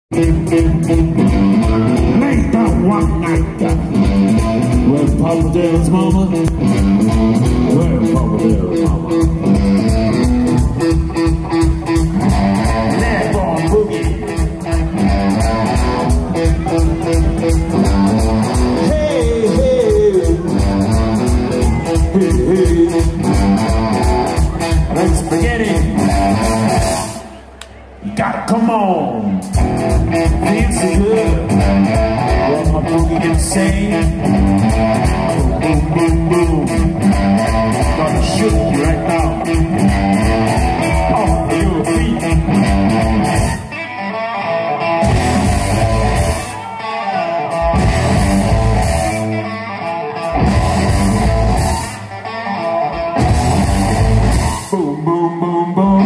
Later one night, where Papa Dale's mama, where Papa Dale's mama, that born boogie. Hey, hey, hey, hey, like spaghetti. You gotta come on, feels so good. When my boogie gets insane, boom, boom, boom, boom. Gonna shoot you right now, off your feet. Boom, boom, boom, boom.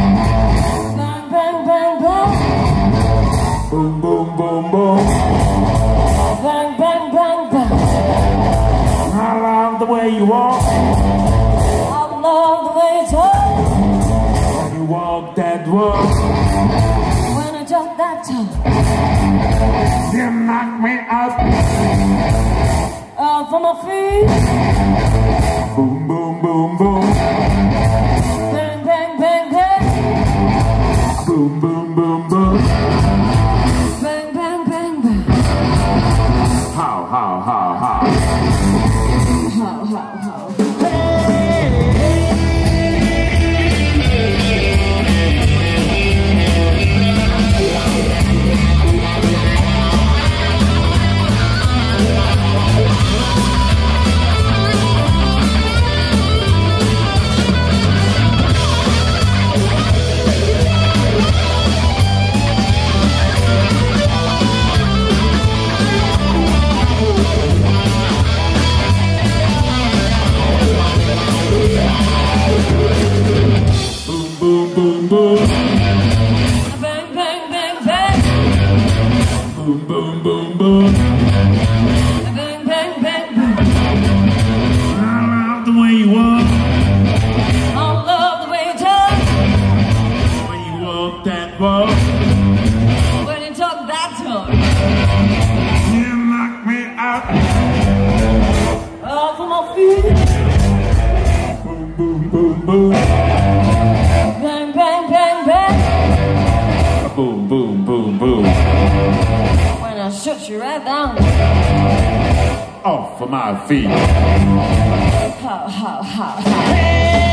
Boom, boom, boom, boom. Bang, bang, bang, bang. I love the way you walk. I love the way you talk. When you walk that walk. When I talk that talk. You knock me up. From my feet. Boom, boom, boom, boom. Bang, bang, bang, bang. Boom, boom, boom, boom. Bang, bang, bang, bang. How, how, how, how. How, how, how. Boom, boom, boom. Bang, bang, bang, bang. Boom, boom, boom, boom. Bang, bang, bang, bang. I love the way you walk. I love the way you talk. When you walk that walk. When you talk that talk. You knock me out. From my feet. Boom, boom, boom, boom. Bang, bang, bang, bang. Boom, boom, boom, boom. When I shoot you right down. Off of my feet. How, how, how, how.